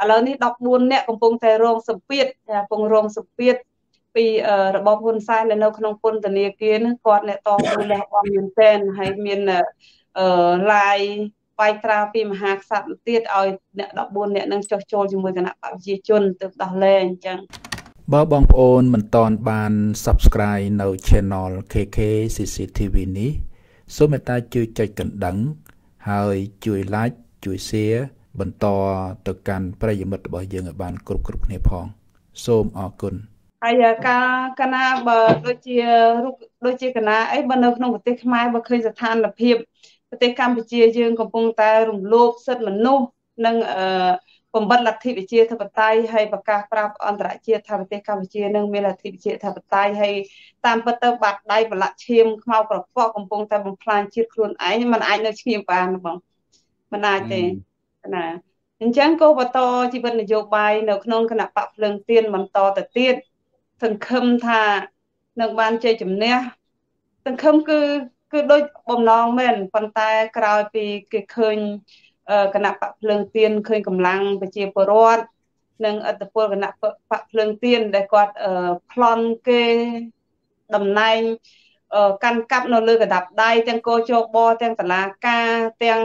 ឥឡូវនេះ14នាក់កំពុងតែរងសម្ពាធកំពុងរងសម្ពាធពីរបបហ៊ុនសែននៅក្នុងពន្ធនាគារហ្នឹងគាត់អ្នកតស៊ូលះបង់មែនទែនហើយមានឡាយវាយត្រាពីមហាក្សត្រទៀតឲ្យអ្នក14នាក់នឹងចុះចូលជាមួយគណៈបព្វជិជនទៅដោះលែងអញ្ចឹងបើបងប្អូនមិនទាន់បាន Subscribe នៅ Channel KK CCTV នេះសូមមេត្តាជួយចុចកណ្ដឹងហើយជួយ Like ជួយ Share បន្តទៅកាន់ប្រិយមិត្តរបស់យើងឲ្យបានគ្រប់គ្នាផងសូមអរគុណហើយការកណាបើដូចជាកណាអីបើនៅក្នុងប្រទេសខ្មែរបើឃើញស្ថានភាពប្រទេសកម្ពុជាយើងកំពុងតែរំលោភសិទ្ធិមនុស្សនិងបំបត្តិលទ្ធិប្រជាធិបតេយ្យហើយប្រកាសប្រាប់អន្តរជាតិថាប្រទេសកម្ពុជានឹងមានលទ្ធិប្រជាធិបតេយ្យហើយតាមពិតទៅបាត់ដៃប្រឡាក់ឈាមខ្មៅក្រពកកំពុងតែបំផ្លាញជាតិខ្លួនឯងมันអាចនៅឈាមបានបងมันអាចទេណាអញ្ចឹងក៏បន្តជីវិតនយោបាយនៅក្នុងគណៈបកភ្លើងទៀនបន្តទៅទៀតសង្ឃឹមថានឹងបានជ័យជំនះសង្ឃឹមគឺដូចបំណងមែនប៉ុន្តែក្រោយពីគេឃើញគណៈបកភ្លើងទៀនឃើញកម្លាំងប្រជាពលរដ្ឋនិងឥទ្ធិពលគណៈបកភ្លើងទៀនដែលគាត់ប្លន់គេតំណែងកាន់កាប់នៅលើកណ្ដាប់ដៃទាំងកោជបទាំងតឡាការទាំង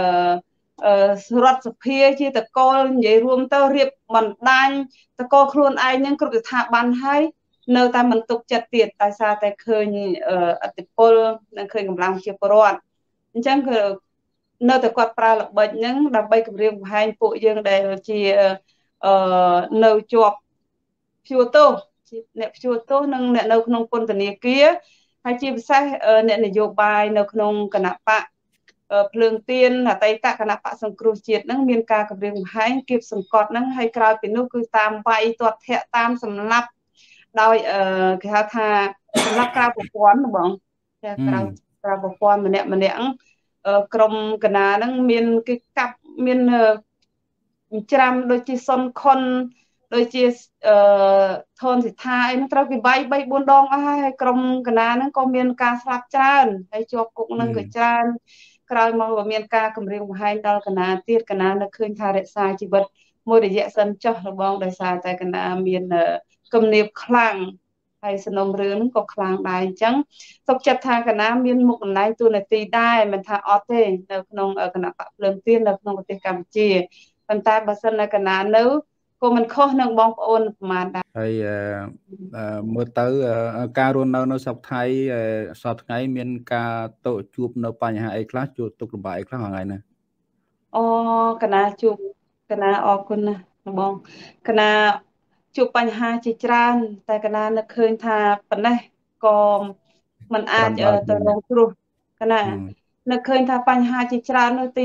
រដ្ឋសភាជាតកលនិយាយរួមទៅរៀបបណ្ដាញតកលខ្លួនឯងនឹងគ្រប់ស្ថាប័នហើយនៅតែមិនទុកចិត្តទៀតដោយសារតែឃើញឥទ្ធិពលនិងឃើញកម្លាំងជាពលរដ្ឋអញ្ចឹងគឺនៅតែគាត់ប្រើល្បិចហ្នឹងដើម្បីគម្រាមកំហែងពួកយើងដែលជានៅជាប់ព្យួរទោសអ្នកព្យួរទោសនិងអ្នកនៅក្នុងពន្ធនាគារហើយជាពិសេសអ្នកនយោបាយនៅក្នុងគណៈបកភ្លើងទៀនអតីតគណៈបកសង្គ្រោះជាតិហ្នឹងមានការគម្រាមកំហែងគៀបសង្កត់ហ្នឹងហើយក្រោយពីនោះគឺតាមវាយទាត់ធាក់តាមសម្លាប់ដោយគេហៅថាសម្រាប់ក្រៅប្រព័ន្ធបងតែក្រៅប្រព័ន្ធម្នាក់ក្រុមកណាហ្នឹងមានគេកាប់មានច្រាំដូចជាសុនខុនដូចជាធនសិដ្ឋាអីហ្នឹងត្រូវគេវាយ 3-4 ដងអស់ហើយក្រុមកណាហ្នឹងក៏មានការស្លាប់ច្រើនហើយជាប់គុកហ្នឹងក៏ច្រើនក្រោយមកក៏មានការគម្រាមកំហែងដល់កណាទៀតកណានឹកឃើញថារក្សាជីវិតមួយរយៈសិនចុះរបងដោយសារតែកណាមានគំនាបខ្លាំងហើយសំណុំរឿងហ្នឹងក៏ខ្លាំងដែរអញ្ចឹងទុកចិត្តថាកណាមានមុខតំណែងតួនាទីដែរមិនថាអត់ទេនៅក្នុងគណៈបកភ្លើងទៀននៅក្នុងប្រទេសកម្ពុជាប៉ុន្តែបើសិននៅកណានៅក៏មិនខុសនឹងបងប្អូនប្រហែលដែរហើយមើលទៅការរស់នៅស្រុកថៃសពថ្ងៃមានការតូចជួបនៅបញ្ហាអីខ្លះជួបទុកលំបាកអីខ្លះថ្ងៃណាអូកណាជួបកណាអរគុណណាស់បងកណាជួបបញ្ហាជាច្រើនតែកណានឹកឃើញថាប៉ុណ្ណេះក៏มันអាចទៅរងគ្រោះកណានឹកឃើញថាបញ្ហាជាច្រើននៅទី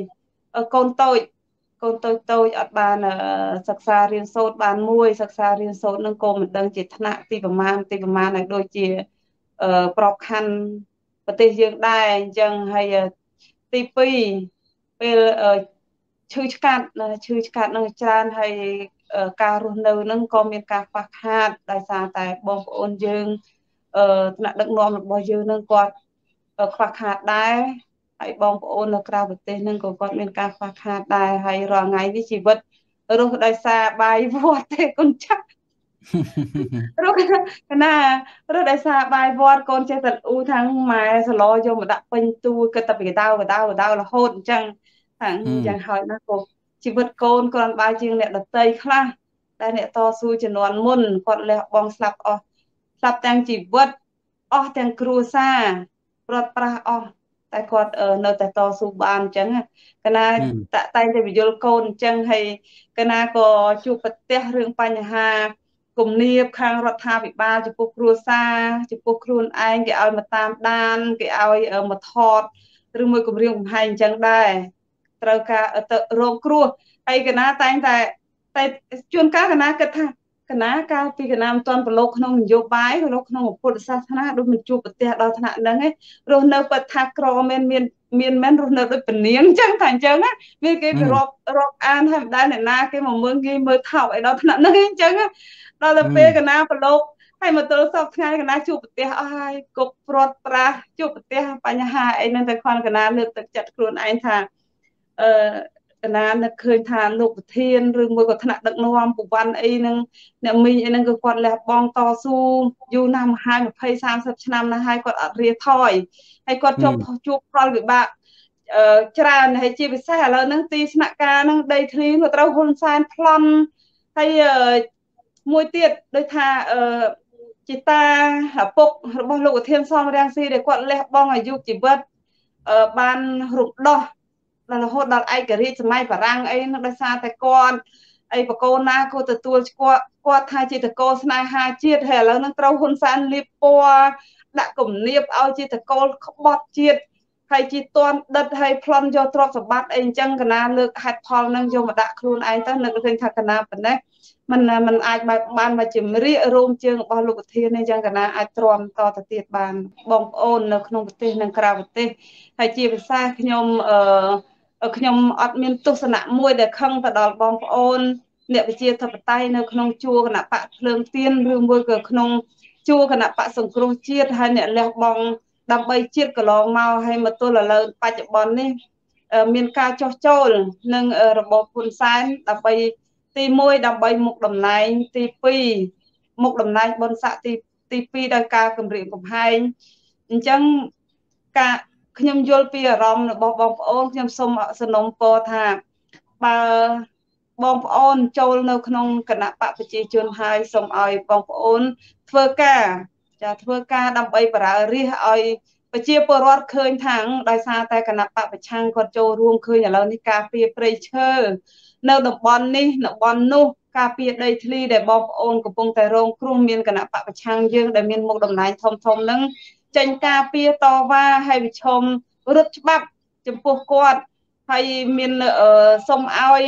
1កូនតូចអត់បានសិក្សារៀនសូត្របានមួយសិក្សារៀនសូត្រនឹងក៏មិនដឹងជាថ្នាក់ទីប្រមាណឲ្យដូចជាប្របខណ្ឌប្រទេសយើងដែរអញ្ចឹងហើយទី2ពេលឈឺឆ្កាត់នឹងច្រើនហើយការរស់នៅនឹងក៏មានការខ្វះខាតដោយសារតែបងប្អូនយើងថ្នាក់ដឹកនាំរបស់យើងនឹងគាត់ខ្វះខាតដែរហើយបងប្អូននៅក្រៅប្រទេសនឹងក៏គាត់មានការខ្វះខាតដែរហើយរាល់ថ្ងៃនេះជីវិតរស់ដោយសារបាយវត្តទេកូនចាស់រស់កណារស់ដោយសារបាយវត្តកូនចេះតែអ៊ូថាម៉ែសឡយកមកដាក់ពេញទូគិតតែពីដៅរហូតអញ្ចឹងយ៉ាងហើយណាក៏ជីវិតកូនគ្រាន់បើជាងអ្នកដតីខ្លះតែអ្នកតស៊ូជំនាន់មុនគាត់លះបង់ស្លាប់ទាំងជីវិតអស់ទាំងគ្រួសារប្រត់ប្រាស់អស់តែគាត់នៅតែតស៊ូបានអញ្ចឹងកណាតែងតែបញ្យល់កូនអញ្ចឹងហើយកណាក៏ជួបប្រទះរឿងបញ្ហាគំនាបខាងរដ្ឋាភិបាលចំពោះគ្រួសារចំពោះខ្លួនឯងគេឲ្យមកតាមដានគេឲ្យមកថតឬមួយគម្រាមកំហែងអញ្ចឹងដែរត្រូវការទៅរងគ្រោះហើយកណាតែងតែជួនកាលកណាគិតថាកណាកាលពីកណាមិនទាន់ប្រឡូកក្នុងនយោបាយប្រឡូកក្នុងពុទ្ធសាសនាដូចមិនជួបប្រទះដល់ថ្នាក់ហ្នឹងឯងរស់នៅពិតថាក្រមានរស់នៅដូចពនាងអញ្ចឹងថាអញ្ចឹងណាមានគេរាប់អានហើយមិនដែលអ្នកណាគេមកមើលគេមើលថោកឲ្យដល់ថ្នាក់ហ្នឹងអញ្ចឹងដល់ទៅពេលកណាប្រឡូកហើយមកទល់សពថ្ងៃកណាជួបប្រទះអស់ហើយគប់ព្រាត់ប្រាសជួបប្រទះបញ្ហាអីហ្នឹងតែខនកណាលើកទឹកចិត្តខ្លួនឯងថាណានឹកឃើញថាលោកប្រធានឬមួយក៏ថ្នាក់ដឹកនាំប្រវត្តិអីហ្នឹងអ្នកមីងអីហ្នឹងគឺគាត់លះបង់តស៊ូយូរណាស់មកហើយ20 30ឆ្នាំណាស់ហើយគាត់អត់រាថយហើយគាត់ជួបផលវិបាកច្រើនហើយជាពិសេសឥឡូវហ្នឹងទីស្នាក់ការហ្នឹងដីធ្លីក៏ត្រូវហ៊ុនសែនប្លន់ហើយមួយទៀតដូចថាជាតាឪពុករបស់លោកឧធានសមរាំងស៊ីដែលគាត់លះបង់អាយុជីវិតបានរំដោះដល់រហូតដល់ឯករាជ្យសម័យបារាំងអីនោះដោយសារតែគាត់អីបកូនណាក៏ទទួលគាត់ថាជាតកូលស្នេហាជាតិហើយឥឡូវនឹងត្រូវហ៊ុនសែនលាបពណ៌ដាក់គំនាបឲ្យជាតកូលក្បត់ជាតិហើយជាតន់ដិតហើយប្លន់យកទ្រព្យសម្បត្តិអីអញ្ចឹងកណាលើកហេតុផលនឹងយកមកដាក់ខ្លួនឯងទៅនឹកឃើញថាកណាប៉ុណ្ណេះมันអាចបានមកជារៀករោមជើងរបស់លោកប្រធាននេះអញ្ចឹងកណាអាចទ្រាំតទៅទៀតបានបងប្អូននៅក្នុងប្រទេសនិងក្រៅប្រទេសហើយជាភាសាខ្ញុំអត់មានទស្សនៈមួយដែលខឹងទៅដល់បងប្អូនអ្នកវិជាធិបតេយ្យនៅក្នុងជួរគណៈបកភ្លើងទៀនឬមួយក៏ក្នុងជួរគណៈបកសង្គ្រោះជាតិហើយអ្នកលះបង់ដើម្បីជាតិកន្លងមកហើយមកទល់ឥឡូវបច្ចុប្បន្ននេះមានការចោះចូលនឹងរបបហ៊ុនសែនដើម្បីទី1ដើម្បីមុខតំណែងទី2មុខតំណែងបុណ្យស័ក្តិទី2ដោយការគម្រាមកំហែងអញ្ចឹងការខ្ញុំយល់ពីអារម្មណ៍របស់បងប្អូនខ្ញុំសូមសំណូមពរថាបើបងប្អូនចូលនៅក្នុងគណៈបកប្រជាជនហើយសូមឲ្យបងប្អូនធ្វើការដើម្បីបរារិះឲ្យប្រជាពលរដ្ឋឃើញថាដោយសារតែគណៈបកប្រឆាំងគាត់ចូលរួមឃើញឥឡូវនេះការពារព្រៃឈើនៅតំបន់នេះតំបន់នោះការពារដីធ្លីដែលបងប្អូនកំពុងតែរងគ្រោះមានគណៈបកប្រឆាំងយើងដែលមានមុខតំណែងធំហ្នឹងចេញការពារតវ៉ាហើយប្រឈមរឹតច្បាប់ចំពោះគាត់ហើយមានសុំឲ្យ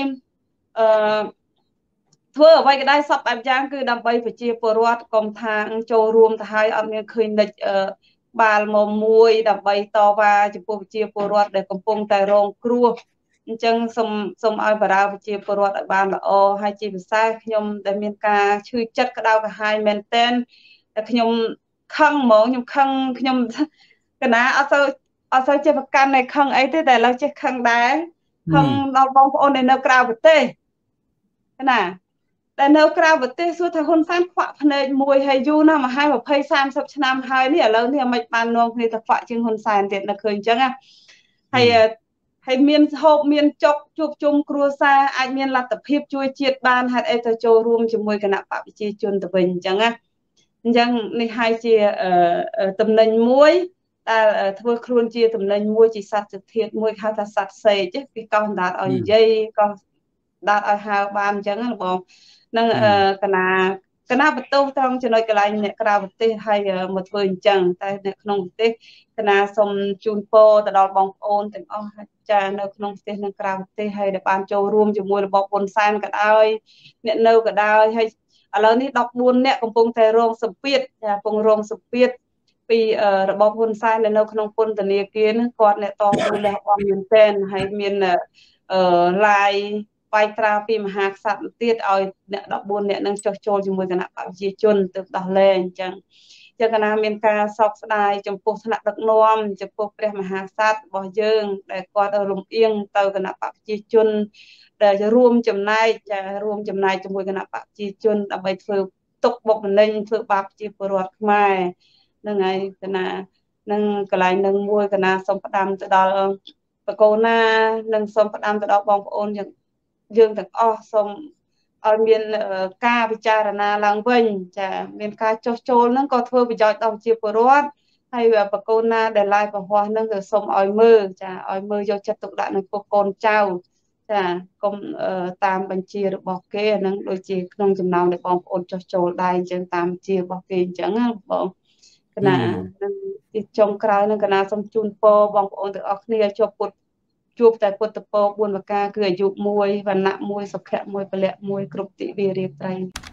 ធ្វើអ្វីក៏ដោយសពបែបយ៉ាងគឺដើម្បីប្រជាពលរដ្ឋកុំថាចូលរួមទៅហើយអត់មានឃើញនិច្ចបាលមកមួយដើម្បីតវ៉ាចំពោះប្រជាពលរដ្ឋដែលកំពុងតែរងគ្រោះអញ្ចឹងសូមឲ្យបម្រើប្រជាពលរដ្ឋឲ្យបានល្អហើយជាពិសេសខ្ញុំដែលមានការឈឺចិត្តក្តៅក្រហាយមែនទែនតែខ្ញុំខឹងហ្មងខ្ញុំកណាអត់សូវចេះប្រកាន់នៃខឹងអីទេតែឥឡូវចេះខឹងដែរខឹងដល់បងប្អូនដែលនៅក្រៅប្រទេសណាតែនៅក្រៅប្រទេសសួរថាហ៊ុនសែនខ្វាក់ភ្នែកមួយហើយយូរណាស់មកហើយ20 30ឆ្នាំហើយនេះឥឡូវនេះមិនបាននាំគ្នាទៅខ្វាក់ជាងហ៊ុនសែនទៀតនៅឃើញអញ្ចឹងណាហើយមានហូបមានចុកជួបជុំគ្រួសារអាចមានលទ្ធភាពជួយជាតិបានហេតុអីទៅចូលរួមជាមួយគណៈបកប្រជាជនទៅវិញអញ្ចឹងណាអញ្ចឹងនេះហើយជាតំណែងមួយដែលធ្វើខ្លួនជាតំណែងមួយជាសត្វធាតុមួយហៅថាសត្វសេកពីកោះដាតឲ្យនិយាយកោះដាតឲ្យហៅបានអញ្ចឹងណាបងនឹងកណាបន្ទោសត្រង់ចំណុចកន្លែងអ្នកក្រៅប្រទេសហើយមកធ្វើអញ្ចឹងតែនៅក្នុងប្រទេសកណាសូមជូនពរទៅដល់បងប្អូនទាំងអស់ចានៅក្នុងប្រទេសនិងក្រៅប្រទេសហើយដែលបានចូលរួមជាមួយរបបហ៊ុនសែនក៏ដោយអ្នកនៅក៏ដោយហើយឥឡូវនេះ14អ្នកកំពុងតែរងសម្ពាធកំពុងរងសម្ពាធពីរបបហ៊ុនសែនដែលនៅក្នុងពន្ធនាគារហ្នឹងគាត់អ្នកតស៊ូលះបង់មែនទែនហើយមានឡាយបាយត្រាពីមហាក្សត្រទៀតឲ្យអ្នក14អ្នកនឹងចុះចូលជាមួយគណៈបកប្រជាជនទៅដោះលែងអញ្ចឹងកណាមានការសោកស្ដាយចំពោះថ្នាក់ដឹកនាំចំពោះព្រះមហាក្សត្ររបស់យើងដែលគាត់លំអៀងទៅគណៈបកប្រជាជនដែលរួមចំណែកជាមួយគណៈបកប្រជាជនដើម្បីធ្វើទុកបុកម្នេញធ្វើបាបប្រជាពលរដ្ឋខ្មែរហ្នឹងហើយកណានឹងកន្លែងនឹងមួយកណាសូមផ្ដាំទៅដល់បកូនណានិងសូមផ្ដាំទៅដល់បងប្អូនយើងទាំងអស់សូមឲ្យមានការពិចារណាឡើងវិញចាមានការចោះចូលហ្នឹងក៏ធ្វើប្រយោជន៍ដល់ប្រជាពលរដ្ឋហើយបកូនណាដែលឡាយប្រហោះហ្នឹងក៏សូមឲ្យមើលចាឲ្យមើលយកចិត្តទុកដាក់នឹងពុកកូនចៅចាកុំតាមបញ្ជារបស់គេអាហ្នឹងដូចជាក្នុងចំណោមដែលបងប្អូនចោះចូលដែរអញ្ចឹងតាមជារបស់គេអញ្ចឹងណាបងកណានឹងទីចុងក្រោយនឹងកណាសូមជូនពរបងប្អូនទាំងអស់គ្នាជួបតែពុទ្ធពរ4ប្រការគឺអាយុ1វណ្ណៈ1សុភៈ1ពលៈ1គ្រប់ទិវារាត្រី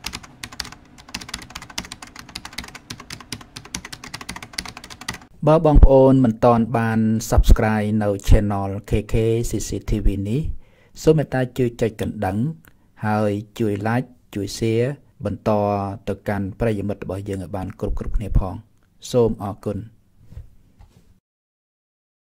បើបងប្អូនមិនទាន់បាន Subscribe នៅ Channel KK CCTV នេះសូមមេត្តាជួយចុចកណ្ដឹងហើយជួយ Like ជួយ Share បន្តទៅកាន់ប្រិយមិត្តរបស់យើងឲ្យបានគ្រប់គ្នាផងសូមអរគុណ